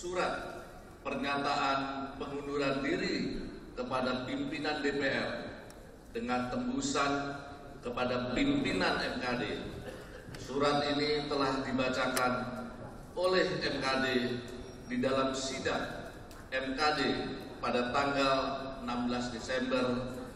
surat pernyataan pengunduran diri kepada pimpinan DPR dengan tembusan kepada pimpinan MKD. Surat ini telah dibacakan oleh MKD di dalam sidang MKD pada tanggal 16 Desember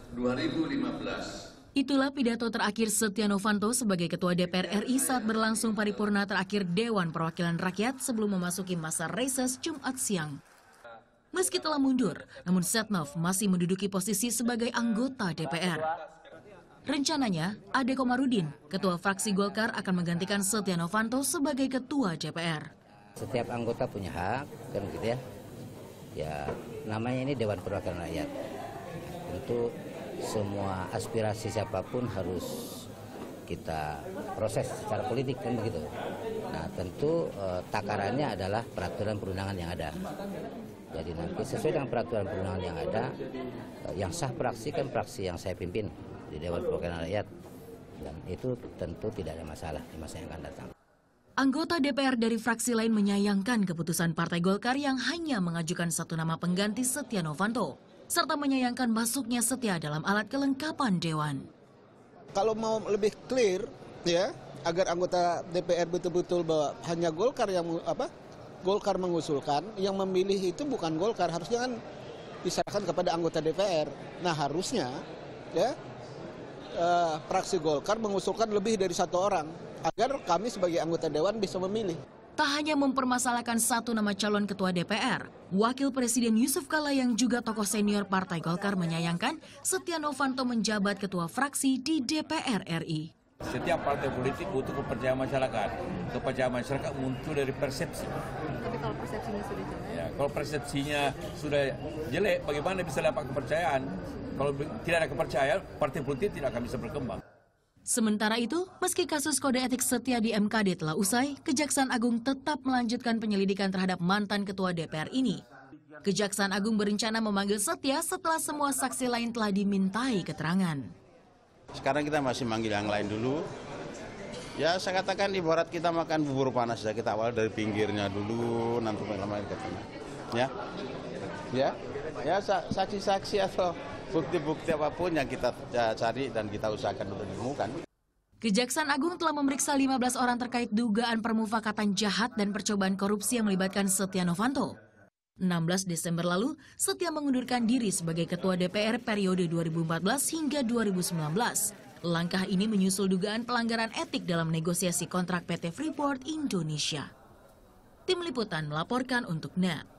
2015. Itulah pidato terakhir Setia Novanto sebagai Ketua DPR RI saat berlangsung paripurna terakhir Dewan Perwakilan Rakyat sebelum memasuki masa reses Jumat siang. Meski telah mundur, namun Setnov masih menduduki posisi sebagai anggota DPR. Rencananya, Ade Komarudin, Ketua Fraksi Golkar akan menggantikan Setia Novanto sebagai Ketua DPR. Setiap anggota punya hak, kan gitu ya. Ya, namanya ini Dewan Perwakilan Rakyat. Tentu semua aspirasi siapapun harus kita proses secara politik, kan begitu. Nah, tentu takarannya adalah peraturan perundangan yang ada. Jadi nanti sesuai dengan peraturan perundangan yang ada, yang sah fraksi kan fraksi yang saya pimpin di Dewan Perwakilan Rakyat, dan itu tentu tidak ada masalah di masa yang akan datang. Anggota DPR dari fraksi lain menyayangkan keputusan Partai Golkar yang hanya mengajukan satu nama pengganti Setia Novanto, serta menyayangkan masuknya Setia dalam alat kelengkapan Dewan. Kalau mau lebih clear, ya, agar anggota DPR betul-betul bahwa hanya Golkar yang Golkar mengusulkan, yang memilih itu bukan Golkar, harusnya kan diserahkan kepada anggota DPR. Nah, harusnya ya fraksi Golkar mengusulkan lebih dari satu orang agar kami sebagai anggota Dewan bisa memilih. Tak hanya mempermasalahkan satu nama calon ketua DPR, Wakil Presiden Yusuf Kala yang juga tokoh senior Partai Golkar menyayangkan Setia Novanto menjabat ketua fraksi di DPR RI. Setiap partai politik butuh kepercayaan masyarakat. Kepercayaan masyarakat muncul dari persepsi. Tapi kalau persepsinya sudah jelek? Ya, kalau persepsinya sudah jelek, bagaimana bisa dapat kepercayaan? Kalau tidak ada kepercayaan, partai politik tidak akan bisa berkembang. Sementara itu, meski kasus kode etik Setia di MKD telah usai, Kejaksaan Agung tetap melanjutkan penyelidikan terhadap mantan ketua DPR ini. Kejaksaan Agung berencana memanggil Setia setelah semua saksi lain telah dimintai keterangan. Sekarang kita masih manggil yang lain dulu. Ya, saya katakan ibarat kita makan bubur panas, ya, kita awal dari pinggirnya dulu, nanti lama-lama ke tengah. Ya, saksi-saksi atau bukti-bukti apapun yang kita cari dan kita usahakan untuk ditemukan. Kejaksaan Agung telah memeriksa 15 orang terkait dugaan permufakatan jahat dan percobaan korupsi yang melibatkan Setia Novanto. 16 Desember lalu, Setia mengundurkan diri sebagai Ketua DPR periode 2014 hingga 2019. Langkah ini menyusul dugaan pelanggaran etik dalam negosiasi kontrak PT Freeport Indonesia. Tim Liputan melaporkan untuk NET.